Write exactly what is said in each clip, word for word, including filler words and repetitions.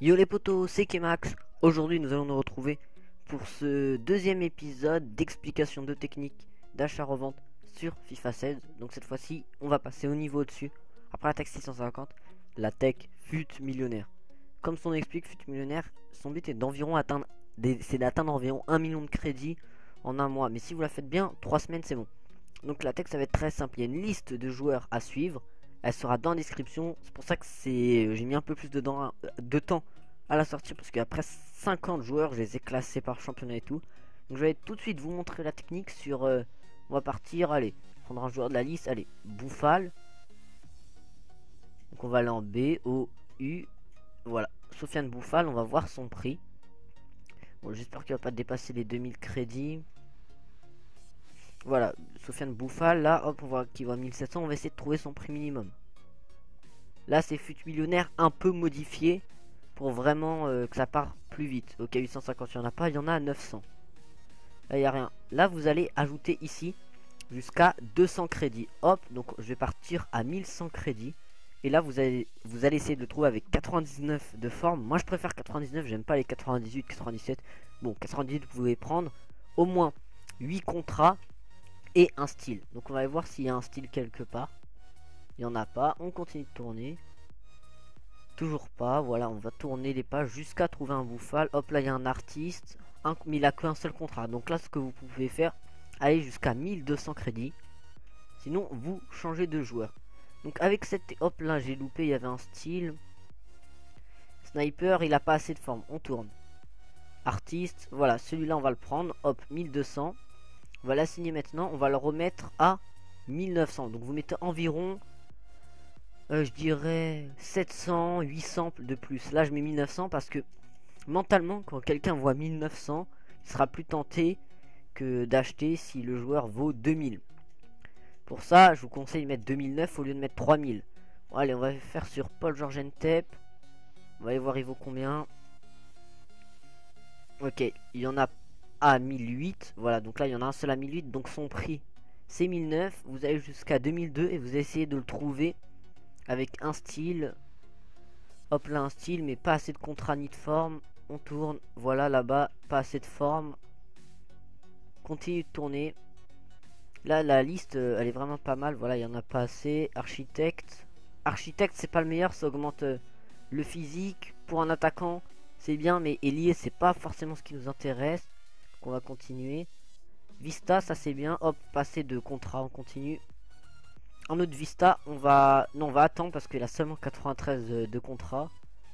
Yo les potos, c'est Kemax. Aujourd'hui nous allons nous retrouver pour ce deuxième épisode d'explication de technique d'achat-revente sur FIFA seize. Donc cette fois-ci on va passer au niveau au-dessus. Après la tech six cent cinquante, la tech fut millionnaire. Comme son nom explique, fut millionnaire, son but est d'environ atteindre des... c'est d'atteindre environ un million de crédits en un mois. Mais si vous la faites bien, trois semaines c'est bon. Donc la tech ça va être très simple, il y a une liste de joueurs à suivre. Elle sera dans la description. C'est pour ça que c'est j'ai mis un peu plus de, dans... de temps à la sortir, parce qu'après cinquante joueurs, je les ai classés par championnat et tout. Donc je vais tout de suite vous montrer la technique sur... Euh... on va partir, allez, prendre un joueur de la liste, allez, Bouffal. Donc on va aller en B, O, U. Voilà, Sofiane Bouffal, on va voir son prix. Bon, j'espère qu'il va pas dépasser les deux mille crédits. Voilà, Sofiane Bouffal, là, hop, on voit qu'il va mille sept cents, on va essayer de trouver son prix minimum. Là, c'est fut millionnaire un peu modifié pour vraiment euh, que ça part plus vite. Ok, huit cent cinquante, il n'y en a pas, il y en a à neuf cents. Là, il n'y a rien. Là, vous allez ajouter ici jusqu'à deux cents crédits. Hop, donc je vais partir à mille cent crédits. Et là, vous allez, vous allez essayer de le trouver avec quatre-vingt-dix-neuf de forme. Moi, je préfère quatre-vingt-dix-neuf, j'aime pas les quatre-vingt-dix-huit, quatre-vingt-dix-sept. Bon, quatre-vingt-dix-huit, vous pouvez prendre au moins huit contrats et un style. Donc on va voir s'il y a un style quelque part. Il n'y en a pas. On continue de tourner. Toujours pas. Voilà, on va tourner les pages jusqu'à trouver un Bouffal. Hop, là il y a un artiste. Un, mais il a qu'un seul contrat. Donc là, ce que vous pouvez faire, aller jusqu'à mille deux cents crédits. Sinon, vous changez de joueur. Donc avec cette... Hop, là j'ai loupé, il y avait un style. Sniper, il a pas assez de forme. On tourne. Artiste, voilà, celui-là on va le prendre. Hop, mille deux cents. On va l'assigner maintenant, on va le remettre à mille neuf cents. Donc vous mettez environ, euh, je dirais, sept cents, huit cents de plus. Là je mets mille neuf cents parce que mentalement, quand quelqu'un voit mille neuf cents, il sera plus tenté que d'acheter si le joueur vaut deux mille. Pour ça, je vous conseille de mettre deux mille neuf au lieu de mettre trois mille. Bon, allez, on va faire sur Paul Georges Ntep. On va aller voir il vaut combien. Ok, il y en a à mille huit, voilà, donc là il y en a un seul à mille huit, donc son prix c'est mille neuf. Vous allez jusqu'à deux mille deux et vous essayez de le trouver avec un style. Hop là, un style mais pas assez de contrat ni de forme. On tourne, voilà, là-bas pas assez de forme. Continue de tourner. Là la liste euh, elle est vraiment pas mal. Voilà, il y en a pas assez. Architecte, architecte c'est pas le meilleur, ça augmente euh, le physique pour un attaquant, c'est bien, mais ailier c'est pas forcément ce qui nous intéresse. On va continuer. Vista, ça c'est bien. Hop, passer de contrat, on continue. En autre Vista, on va... Non, on va attendre parce qu'il a seulement quatre-vingt-treize de contrat.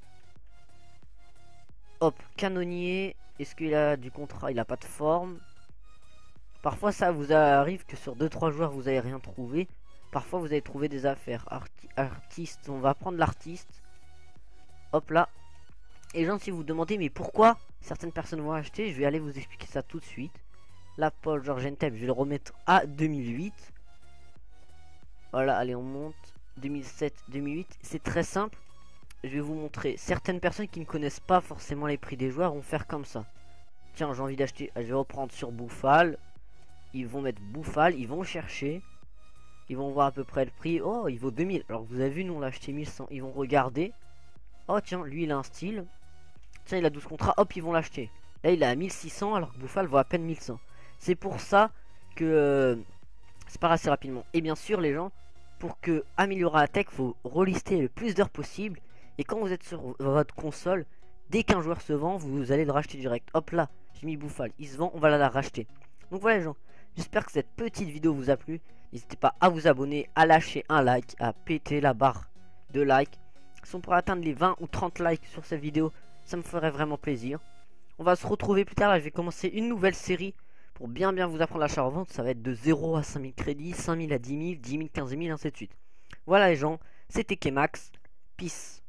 Hop, canonnier. Est-ce qu'il a du contrat? Il a pas de forme. Parfois ça vous arrive que sur deux trois joueurs vous avez rien trouvé. Parfois vous allez trouver des affaires. Arti artiste, on va prendre l'artiste. Hop là. Et gens, si vous vous demandez mais pourquoi certaines personnes vont acheter, je vais aller vous expliquer ça tout de suite. Là, Paul Georges Ntep, je vais le remettre à deux mille huit. Voilà, allez, on monte. deux mille sept, deux mille huit. C'est très simple. Je vais vous montrer. Certaines personnes qui ne connaissent pas forcément les prix des joueurs vont faire comme ça. Tiens, j'ai envie d'acheter. Je vais reprendre sur Bouffal. Ils vont mettre Bouffal. Ils vont chercher. Ils vont voir à peu près le prix. Oh, il vaut deux mille. Alors, vous avez vu, nous, on l'a acheté mille cent. Ils vont regarder. Oh, tiens, lui, il a un style. Tiens, il a douze contrats. Hop, ils vont l'acheter. Là, il est à mille six cents alors que Bouffal vaut à peine mille cent. C'est pour ça que euh, c'est pas assez rapidement. Et bien sûr les gens, pour que améliorer la tech, faut relister le plus d'heures possible. Et quand vous êtes sur votre console, dès qu'un joueur se vend, vous allez le racheter direct. Hop là, j'ai mis Bouffal, il se vend, on va la racheter. Donc voilà les gens, j'espère que cette petite vidéo vous a plu. N'hésitez pas à vous abonner, à lâcher un like, à péter la barre de like. Si on pourrait atteindre les vingt ou trente likes sur cette vidéo, ça me ferait vraiment plaisir. On va se retrouver plus tard, là je vais commencer une nouvelle série pour bien bien vous apprendre l'achat-revente. Ça va être de zéro à cinq mille crédits, cinq mille à dix mille, dix mille, quinze mille, ainsi de suite. Voilà les gens, c'était Kemax. Peace.